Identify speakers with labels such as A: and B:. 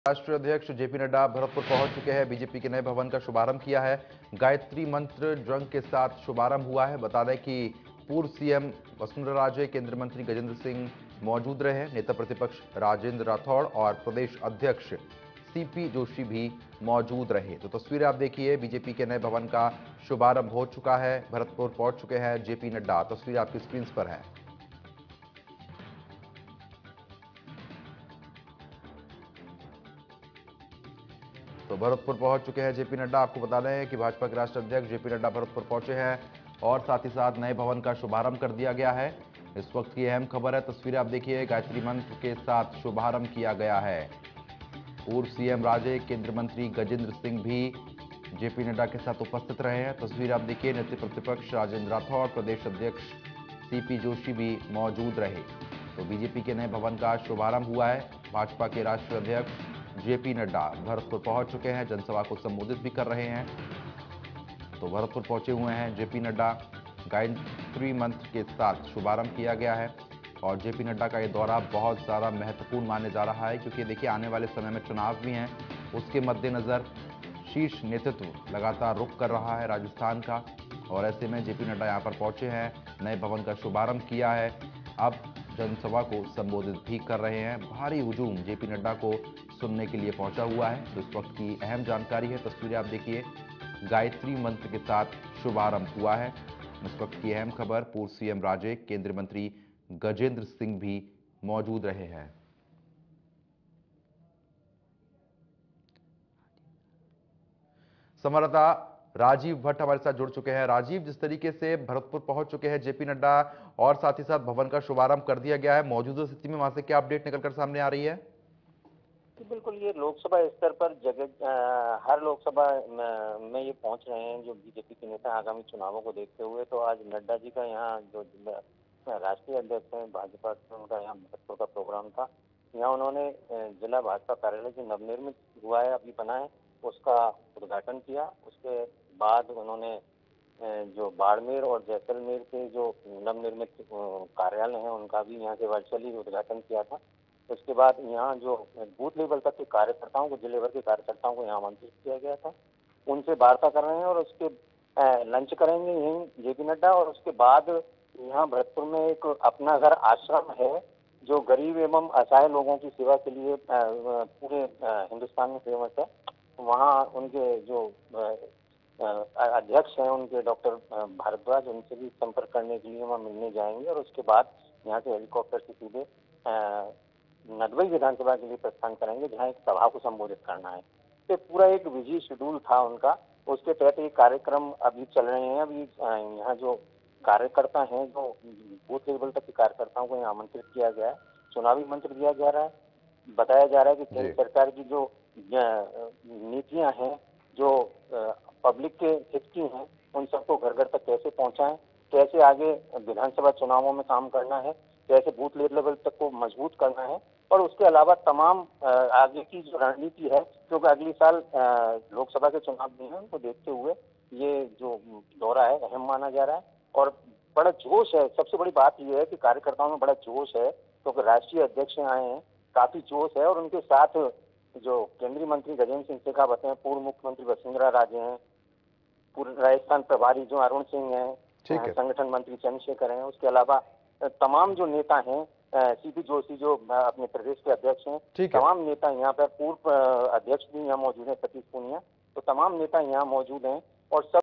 A: राष्ट्रीय अध्यक्ष जेपी नड्डा भरतपुर पहुंच चुके हैं। बीजेपी के नए भवन का शुभारंभ किया है। गायत्री मंत्र जंग के साथ शुभारंभ हुआ है। बता दें कि पूर्व सीएम वसुंधरा राजे, केंद्रीय मंत्री गजेंद्र सिंह मौजूद रहे। नेता प्रतिपक्ष राजेंद्र राठौड़ और प्रदेश अध्यक्ष सीपी जोशी भी मौजूद रहे। तो तस्वीरें आप देखिए, बीजेपी के नए भवन का शुभारंभ हो चुका है। भरतपुर पहुंच चुके हैं जेपी नड्डा। तस्वीरें आपकी स्क्रीन पर है। तो भरतपुर पहुंच चुके हैं जेपी नड्डा। आपको बता दें कि भाजपा के राष्ट्रीय अध्यक्ष जेपी नड्डा भरतपुर पहुंचे हैं और साथ ही साथ नए भवन का शुभारंभ कर दिया गया है। इस वक्त की अहम खबर है, तस्वीरें आप देखिए, गायत्री मंत्र के साथ शुभारंभ किया गया है। पूर्व सीएम राजे, केंद्रीय मंत्री गजेंद्र सिंह भी जेपी नड्डा के साथ उपस्थित रहे हैं। तस्वीर आप देखिए, नेता प्रतिपक्ष राजेंद्र राठौड़, प्रदेश अध्यक्ष सीपी जोशी भी मौजूद रहे। तो बीजेपी के नए भवन का शुभारंभ हुआ है। भाजपा के राष्ट्रीय अध्यक्ष जेपी नड्डा भरतपुर पहुंच चुके हैं, जनसभा को संबोधित भी कर रहे हैं। तो भरतपुर पहुंचे हुए हैं जेपी नड्डा। गायत्री मंत्र के साथ शुभारंभ किया गया है और जेपी नड्डा का ये दौरा बहुत ज़्यादा महत्वपूर्ण माने जा रहा है, क्योंकि देखिए आने वाले समय में चुनाव भी हैं। उसके मद्देनज़र शीर्ष नेतृत्व लगातार रुख कर रहा है राजस्थान का, और ऐसे में जेपी नड्डा यहां पर पहुंचे हैं, नए भवन का शुभारंभ किया है, अब जनसभा को संबोधित भी कर रहे हैं। भारी हुजूम जेपी नड्डा को सुनने के लिए पहुंचा हुआ है। तो इस वक्त की अहम जानकारी है, तस्वीरें आप देखिए, गायत्री मंत्र के साथ शुभारंभ हुआ है। इस वक्त की अहम खबर, पूर्व सीएम राजे, केंद्रीय मंत्री गजेंद्र सिंह भी मौजूद रहे हैं। संवाददाता राजीव भट्ट हमारे साथ जुड़ चुके हैं। राजीव, जिस तरीके से भरतपुर पहुंच चुके हैं जेपी नड्डा और साथ ही साथ भवन का शुभारंभ कर दिया गया है, मौजूदा स्थिति में वहां से क्या अपडेट निकलकर सामने आ रही है?
B: बिल्कुल, ये लोकसभा स्तर पर हर लोकसभा में ये पहुंच रहे हैं जो बीजेपी के नेता आगामी चुनावों को देखते हुए। तो आज नड्डा जी का यहाँ जो राष्ट्रीय अध्यक्ष हैं भाजपा के, उनका यहाँ भरतपुर का प्रोग्राम था। यहाँ उन्होंने जिला भाजपा कार्यालय जो नवनिर्मित हुआ है, अभी बना है, उसका उद्घाटन किया। उसके बाद उन्होंने जो बाड़मेर और जैसलमेर के जो नवनिर्मित कार्यालय हैं, उनका भी यहाँ से वर्चुअली उद्घाटन किया था। उसके बाद यहाँ जो बूथ लेवल तक के कार्यकर्ताओं को, जिले भर के कार्यकर्ताओं को यहाँ आमंत्रित किया गया था। उनसे वार्ता कर रहे हैं और उसके लंच करेंगे यहीं जेपी नड्डा। और उसके बाद यहाँ भरतपुर में एक अपना घर आश्रम है जो गरीब एवं असहाय लोगों की सेवा के लिए पूरे हिंदुस्तान में फेमस है। वहाँ उनके जो अध्यक्ष हैं, उनके डॉक्टर भारद्वाज, उनसे भी संपर्क करने के लिए वहाँ मिलने जाएंगे। और उसके बाद यहाँ से हेलीकॉप्टर से सीधे नदबई विधानसभा के लिए प्रस्थान करेंगे, जहां एक सभा को संबोधित करना है। तो पूरा एक बिजी शेड्यूल था उनका। उसके तहत ये कार्यक्रम अभी चल रहे हैं। अभी यहाँ जो कार्यकर्ता हैं, जो बूथ लेवल तक के कार्यकर्ताओं को यहाँ आमंत्रित किया गया है, चुनावी मंत्र दिया जा रहा है। बताया जा रहा है कि केंद्र सरकार की जो नीतियां हैं, जो पब्लिक के हित की हैं, उन सबको घर घर तक कैसे पहुंचाएं, कैसे आगे विधानसभा चुनावों में काम करना है, कैसे बूथ लेवल तक को मजबूत करना है। और उसके अलावा तमाम आगे की जो रणनीति है, क्योंकि अगली साल लोकसभा के चुनाव भी हैं, उनको देखते हुए ये जो दौरा है अहम माना जा रहा है। और बड़ा जोश है। सबसे बड़ी बात यह है कि कार्यकर्ताओं में बड़ा जोश है, क्योंकि राष्ट्रीय अध्यक्ष आए हैं, काफी जोश है। और उनके साथ जो केंद्रीय मंत्री गजेंद्र सिंह शेखावत हैं, पूर्व मुख्यमंत्री वसुंधरा राजे हैं, पूर्व राजस्थान प्रभारी जो अरुण सिंह हैं, संगठन मंत्री चंद्रशेखर हैं, उसके अलावा तमाम जो नेता हैं, सीपी जोशी जो अपने प्रदेश के अध्यक्ष हैं, तमाम नेता यहाँ पर, पूर्व अध्यक्ष भी यहाँ मौजूद हैं, सतीश पूनिया, तो तमाम नेता यहाँ मौजूद हैं। और सब